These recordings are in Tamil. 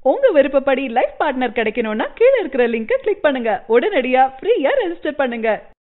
உங்க விருப்பப்படி லைஃப் பார்ட்னர் கிடைக்கணும்னா கீழ இருக்கிற லிங்கை கிளிக் பண்ணுங்க. உடனடியா ஃப்ரீயா ரெஜிஸ்டர் பண்ணுங்க.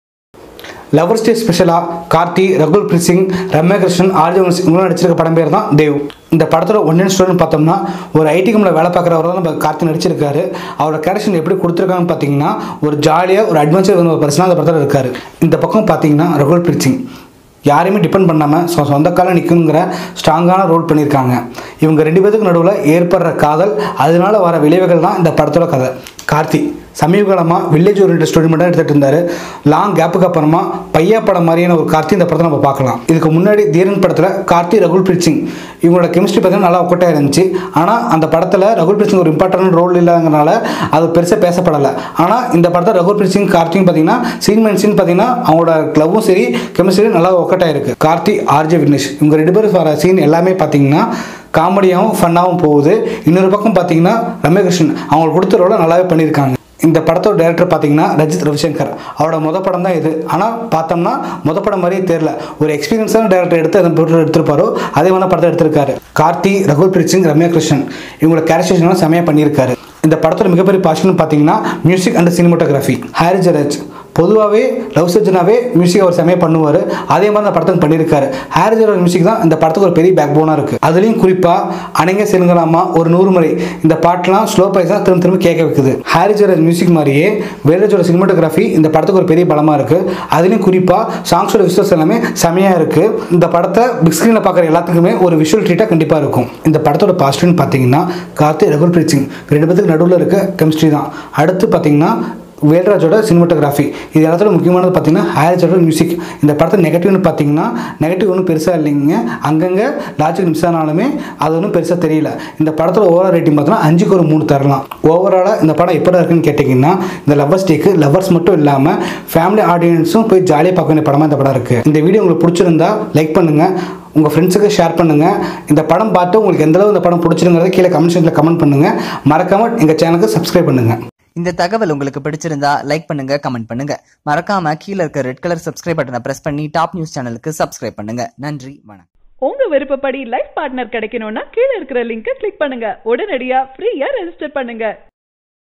லவர்ஸ் டே ஸ்பெஷலா கார்த்தி, ரகுல் பிரீத் சிங், ரம்யா கிருஷ்ணன், ஆர்ஜே இவங்க நடிச்சிருக்க படம் பேர் தான் தேவ். இந்த படத்தோட ஒன்லைன் ஸ்டோரின்னு பார்த்தோம்னா, ஒரு ஐடி கம்பெனியில் வேலை பார்க்குறவர் தான் நம்ம கார்த்தி நடிச்சிருக்காரு. அவரோட கேரக்டர் எப்படி கொடுத்துருக்காங்கன்னு பார்த்தீங்கன்னா, ஒரு ஜாலியாக ஒரு அட்வென்ச்சர் ஒரு பர்சனாக அந்த படத்தில் இருக்காரு. இந்த பக்கம் பார்த்தீங்கன்னா ரகுல் பிரீத் சிங் யாரையுமே டிபெண்ட் பண்ணாமல் சொந்த காலம் நிற்குங்கிற ஸ்ட்ராங்கான ரோல் பண்ணியிருக்காங்க. இவங்க ரெண்டு பேருக்கு நடுவில் ஏற்படுற காதல், அதனால வர விளைவுகள் தான் இந்த படத்தோட கதை. கார்த்தி சமீப காலமாக வில்லேஜ் ஓரியன்டட் ஸ்டோரி மட்டும் எடுத்துகிட்டு இருந்தார். லாங் கேப்புக்கு அப்புறமா பையா படம் மாதிரியான ஒரு கார்த்தி இந்த படத்தை நம்ம பார்க்கலாம். இதுக்கு முன்னாடி தீரன் படத்தில் கார்த்தி, ரகுல் பிரீத் சிங் இவங்களோட கெமிஸ்ட்ரி பார்த்தீங்கன்னா நல்லா ஒக்கட்டாக இருந்துச்சு. ஆனால் அந்த படத்தில் ரகுல் பிரீத் சிங் ஒரு இம்பார்ட்டன்ட் ரோல் இல்லைங்கிறனால அது பெருசாக பேசப்படலை. ஆனால் இந்த படத்தில் ரகுல் பிரீத் சிங், கார்த்தியும் பார்த்தீங்கன்னா சீன் மைன் சீன் பார்த்தீங்கன்னா அவங்களோட கிளவும் சரி கெமிஸ்ட்ரி நல்லா ஒக்கட்டாக இருக்குது. கார்த்தி, ஆர்ஜே விக்னேஷ் இவங்க ரெண்டு பேரும் வர சீன் எல்லாமே பார்த்தீங்கன்னா காமெடியாகவும் ஃபன்னாகவும் போகுது. இன்னொரு பக்கம் பார்த்தீங்கன்னா ரம்யா கிருஷ்ணன் அவங்களுக்கு கொடுத்த ரோலை நல்லாவே பண்ணியிருக்காங்க. இந்த படத்தோட டைரக்டர் பார்த்தீங்கன்னா ரஜித் ரவிசங்கர். அவரோட படம் தான் இது. ஆனால் பார்த்தோம்னா படம் மாதிரியே தெரியல. ஒரு எக்ஸ்பீரியன்ஸான டைரக்டர் எடுத்து அந்த படத்தை எடுத்திருப்பாரோ அதே மாதிரி படத்தை எடுத்திருக்காரு. கார்த்தி, ரகுல் பிரீத் சிங், ரம்யா கிருஷ்ணன் இவங்களோட கேரக்டரைசேஷன் செமையாக பண்ணியிருக்காரு. இந்த படத்தோட மிகப்பெரிய பாசிட்டிவ் பார்த்தீங்கன்னா music and cinematography. Harris Jayaraj பொதுவாகவே லவ் சர்ஜனாவே மியூசிக் அவர் செமையாக பண்ணுவார். அதே மாதிரி அந்த படத்துக்கு பண்ணியிருக்காரு. ஹாரி ஜெயராஜ் மியூசிக் தான் இந்த படத்துக்கு ஒரு பெரிய பேக் போனாக இருக்குது. அதுலேயும் குறிப்பாக அணைங்க செலுங்கலாமா, ஒரு 100 முறை இந்த பாட்டெலாம் ஸ்லோ பைஸாக திரும்ப கேட்க வைக்குது. ஹாரி ஜெயராஜ் மியூசிக் மாதிரியே வேலராஜோட சினிமாட்டோகிராஃபி இந்த படத்துக்கு ஒரு பெரிய பலமாக இருக்குது. அதுலேயும் குறிப்பாக சாங்ஸோட விஷுவல்ஸ் எல்லாமே செமையாக இருக்குது. இந்த படத்தை பிக் ஸ்க்ரீனில் பார்க்குற எல்லாத்துக்குமே ஒரு விஷுவல் ட்ரீட்டாக கண்டிப்பாக இருக்கும். இந்த படத்தோட பாசிட்டிவ்னு பார்த்தீங்கன்னா கார்த்தி, ரகுல் பிரீத் சிங் ரெண்டு பேருக்கு நடுவில் இருக்க கெமிஸ்ட்ரி தான். அடுத்து பார்த்தீங்கன்னா வேல்ராஜோட சினிமாட்டோகிராஃபி. இது எல்லாத்தோட முக்கியமானது பார்த்தீங்கன்னா ஹாரிஜோட மியூசிக். இந்த படத்தை நெகட்டிவ்னு பார்த்தீங்கன்னா நெகட்டிவ் ஒன்றும் பெருசாக இல்லைங்க. அங்கங்கே லாஜிக் மிஸ் ஆனாலுமே அது ஒன்றும் பெருசாக தெரியல. இந்த படத்தோட ஓவரால் ரேட்டிங் பார்த்தோன்னா 5க்கு ஒரு 3 தரலாம். ஓவராலாக இந்த படம் எப்படி இருக்குன்னு கேட்டிங்கன்னா, இந்த லவர்ஸ் டேக்கு லவர்ஸ் மட்டும் இல்லாமல் ஃபேமிலி ஆடியன்ஸும் போய் ஜாலியாக பார்க்க வேண்டிய படமாக இந்த படம் இருக்குது. இந்த வீடியோ உங்களுக்கு பிடிச்சிருந்தா லைக் பண்ணுங்கள், உங்கள் ஃப்ரெண்ட்ஸுக்கு ஷேர் பண்ணுங்கள். இந்த படம் பார்த்து உங்களுக்கு எந்தளவு இந்த படம் பிடிச்சிருங்கிறத கீழே கமெண்ட் செக்ஷனில் கமெண்ட் பண்ணுங்கள். மறக்காமல் எங்கள் சேனலுக்கு சப்ஸ்கிரைப் பண்ணுங்கள். இந்த தகவல் உங்களுக்கு பிடிச்சிருந்தா லைக் பண்ணுங்க, கமெண்ட் பண்ணுங்க. மறக்காம கீழே இருக்க ரெட் கலர் சப்ஸ்கிரைப் பட்டனை பிரஸ் பண்ணி டாப் நியூஸ் சேனலுக்கு சப்ஸ்கிரைப் பண்ணுங்க. நன்றி, வணக்கம். உங்க விருப்பப்படி லைஃப் பார்ட்னர் கிடைக்கணும்னா கீழ இருக்கிற லிங்கை கிளிக் பண்ணுங்க. உடனடியா ஃப்ரீயா ரெஜிஸ்டர் பண்ணுங்க.